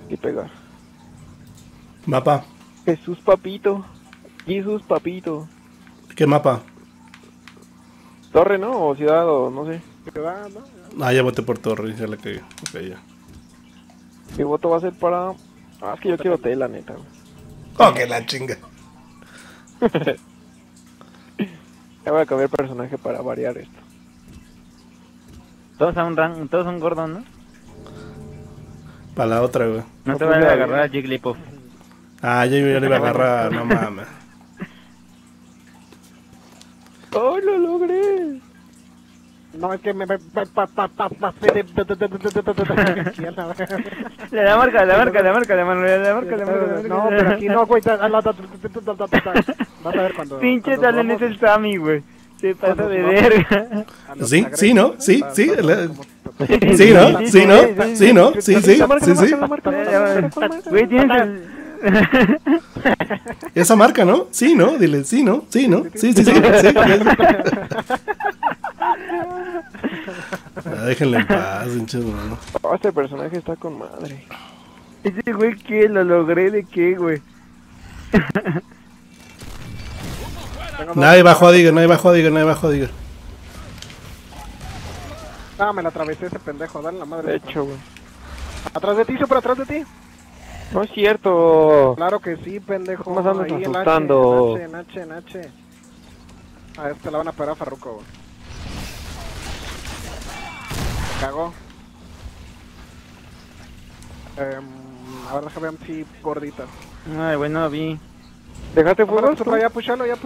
Y pegar. Mapa. Jesús papito. Jesús papito. ¿Qué mapa? Torre, ¿no? O ciudad, o no sé. Ciudad, ¿no? Ah, ya voté por Torre, ya le cagué. Ok, ya. Mi voto va a ser para... Ah, es que yo quiero tela, neta, güey. Oh, que la chinga. Ya voy a cambiar personaje para variar esto. Todos son gordos, ¿no? Para la otra, güey. No No te pude vayas a haber. agarrar a Jigglypuff. Ah, yo le iba a agarrar, no mames. ¡Oh, lo logré! No, es que me... Le da marca. No, pero aquí no, güey. Vas a ver cuando... Pinche cuando Talen vamos- es el Sammy, güey. Se pasa cuando de vamos verga. a los Sí, agresos, sí, ¿no? Sí, vas- sí, vas a ver la- cómo- Sí, ¿no? Sí, ¿no? Sí, ¿no? Sí, sí, sí, sí. Güey, tienes el... Esa marca, ¿no? Sí, ¿no? Dile, sí, ¿no? Sí, ¿no? Sí, sí, sí. Sí. Ah, déjenle en paz, pinches, ¿no? Oh, este personaje está con madre. Ese güey, ¿qué? ¿Lo logré de qué, güey? Nadie bajó a Digger, nadie bajó a Digger, nadie bajó a Digger. Ah, me la atravesé ese pendejo, dale la madre. De hecho, güey. Atrás de ti, Supra, atrás de ti. No es cierto. Claro que sí, pendejo. ¿Cómo se andas Ahí en asustando? En H. A este la van a pegar a Farruko, güey. Cagó. A ver, déjame ver si gordita. Ay, güey, no lo vi. ¿Dejaste fuego? Bueno, Supra, ya púchalo. Ya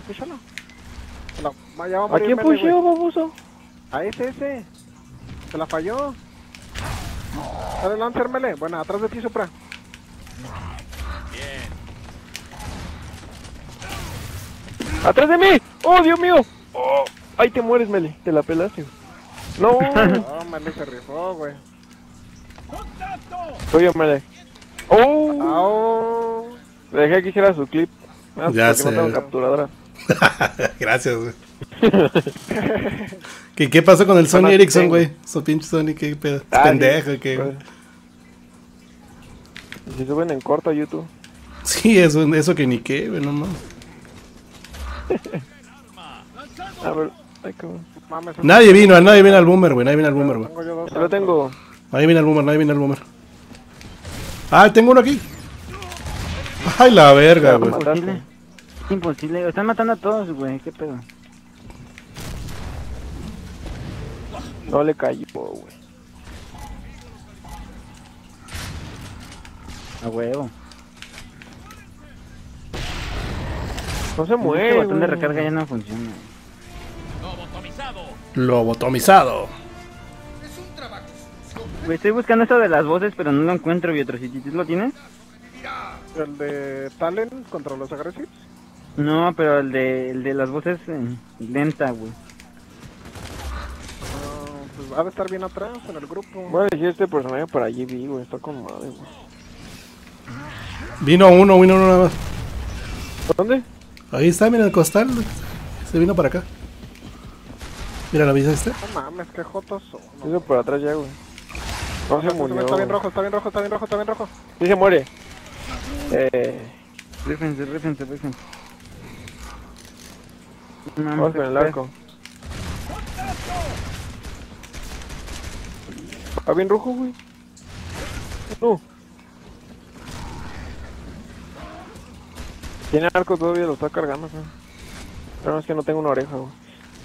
va a ¿A morir quién Mele, pusheó, güey. baboso? A ese. Se la falló. Dale, lánzarmele. Bueno, atrás de ti, Supra. ¡Atrás de mí! ¡Oh, Dios mío! ¡Oh! ¡Ahí te mueres, Mele! Te la pelaste, güey. ¡No! No, Mele se rifó, güey. Soy yo, Mele. ¡Oh! ¡Au! Le dejé que hiciera su clip. Ah, Ya porque sé. no tengo capturadora. Gracias, güey. ¿Qué pasó con el Sony Ericsson, güey? Su pinche Sony, qué pedo. Ah, Pendejo, sí, qué. pues. Si suben en corto a YouTube. Sí, eso que ni qué, güey, no mames. A ver, ay, cabrón. Mames, Nadie vino al boomer, güey. Nadie vino al boomer, güey. tengo yo dos. Ya lo tengo. Nadie viene al boomer. Ah, tengo uno aquí. Ay, la verga, güey. Imposible. Imposible. Están matando a todos, güey. ¿Qué pedo? No le cayó, güey. A huevo. No se Este mueve, botón de güey. recarga ya no funciona. Lobotomizado. Güey, estoy buscando eso de las voces, pero no lo encuentro, Viotrocity. ¿Tú lo tienes? El de Talent contra los agresivos. No, pero el de las voces lenta, güey. Pues ha de estar bien atrás en el grupo. Voy a elegir este personaje para GB, güey. Está con madre, güey. Vino uno nada más. ¿Dónde? Ahí está, mira el costal. Güey. Se vino para acá. Mira, ¿la viste este? No mames, qué jotos son. Hizo por atrás ya, güey. No se murió. Está bien güey. rojo. Sí se muere. Rífense. No mames, Vamos con el arco. ¿Está bien rojo, güey? No. Tiene arco todavía, lo está cargando, güey. Pero no, es que no tengo una oreja, güey.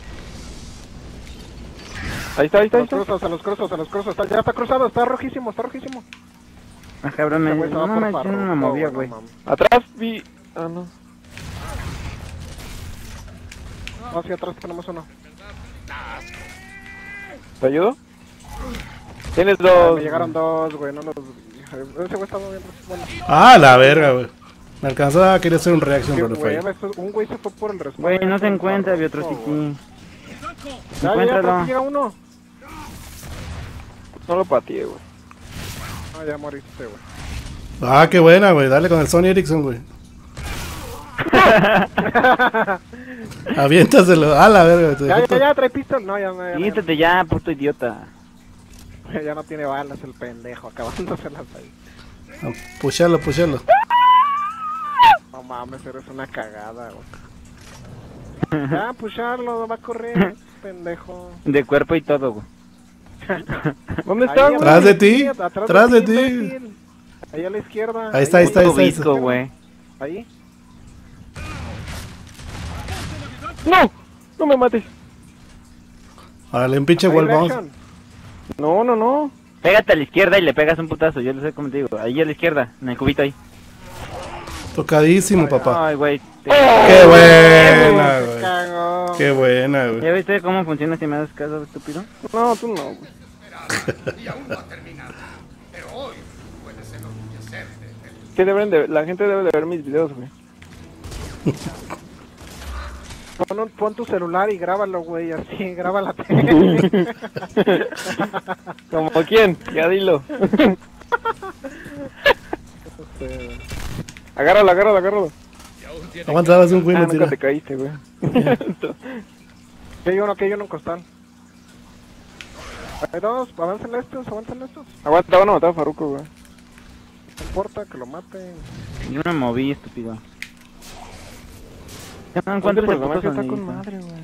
Ahí está. Se los cruzo. Ya está cruzado, está rojísimo. Ah, cabrón, Ese güey se no va por mames, yo no me Farruko, movía, no güey. mames. Atrás vi... Ah, no. No, sí, atrás tenemos uno. ¿Te ayudo? Tienes Ah, dos. me llegaron dos, güey, no los... Ese güey estaba bien... Bueno, Ah, la verga, güey. Me alcanzaba a querer hacer un reaction, qué pero le falló. hueva, un güey se fue por el respawn. Güey, no se Con encuentra, Farruko, Viotrocity. güey. Ya, Encuéntralo. atrás llega uno. No lo pateé, güey. Ah, ya moriste, güey. Ah, qué buena, güey. Dale con el Sony Ericsson, güey. Aviéntaselo. Ah, la verga. Ya, trae pistol. No, ya no. Quítate ya, puto idiota. Ya no tiene balas el pendejo, acabándoselas ahí. Pusharlo, pusharlo. No mames, eres una cagada, güey. Ya, pusharlo, va a correr, pendejo. De cuerpo y todo, güey. ¿Dónde está, Ahí, güey? Atrás de ti, atrás atrás de ti. imbécil. Ahí a la izquierda. Ahí está, ahí está, ahí está. Visco, güey. Ahí. ¡No! ¡No me mates! Órale, un pinche Ahí, wall bounce. reaction. No, no, no. Pégate a la izquierda y le pegas un putazo. Yo no sé cómo te digo. Ahí a la izquierda, en el cubito ahí. Tocadísimo, papá. Ay, güey. Qué buena, Se güey. cagó. Qué buena, güey. ¿Ya viste cómo funciona si me das caso, estúpido? No, tú no, güey. Que la gente debe de ver mis videos, güey. Pon tu celular y grábalo, güey, así, graba la tele. ¿Como quién? Ya dilo. Agárralo, agárralo, agárralo. Aguanta, das un win, Ah, me nunca tira. te caíste, güey. Que hay uno en costal. Hay dos, avancen estos. Aguanta, van a matar a Farruko, güey. No importa que lo maten. Yo me moví, estúpido. Ya no ¿Cuántos encuentro el personajes puto está con sonidito. madre, güey?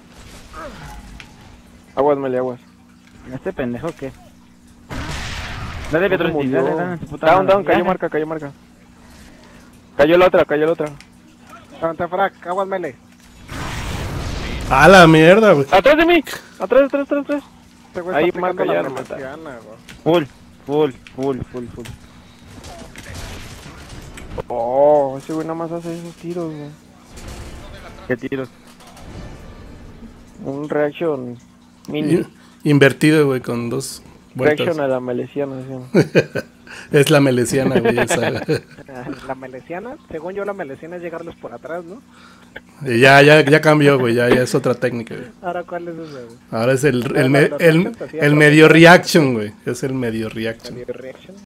Aguas, Meli, aguas. ¿Este pendejo qué? Dale, Petro, ¿Cómo sí, murió? dale, dale. Puta Down, madre. down, cayó Ya. marca, cayó marca. Cayó la otra, cayó la otra. Antefrac, aguas mele. A la mierda, güey. ¡Atrás de mí! ¡Atrás, atrás, atrás, atrás! Este güey Ahí está aplicando marca ya, la lo mata. remasiana, güey. Full. Oh, ese güey nada más hace esos tiros, güey. ¿Qué tiros? Un reaction mini. Invertido, güey, con dos vueltas. Reaction a la melesiana, ¿sí? Es la melesiana, güey, esa. La melesiana, según yo la melesiana es llegarles por atrás, ¿no? Y ya cambió, güey, ya es otra técnica, güey. Ahora, ¿cuál es ese, güey? Ahora es Los reactions así el medio reaction, güey. Es el medio reaction. Medio reaction.